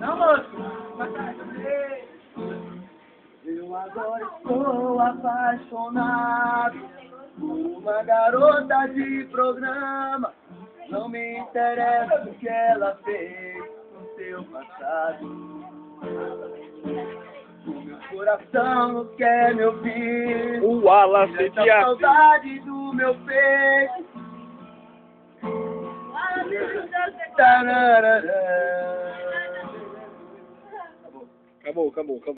Não, moço. Eu agora estou apaixonado por uma garota de programa. Não me interessa o que ela fez no seu passado. O meu coração não quer me ouvir. O Wallace Essa de Assis. saudade do meu peito. Tararara. Acabou.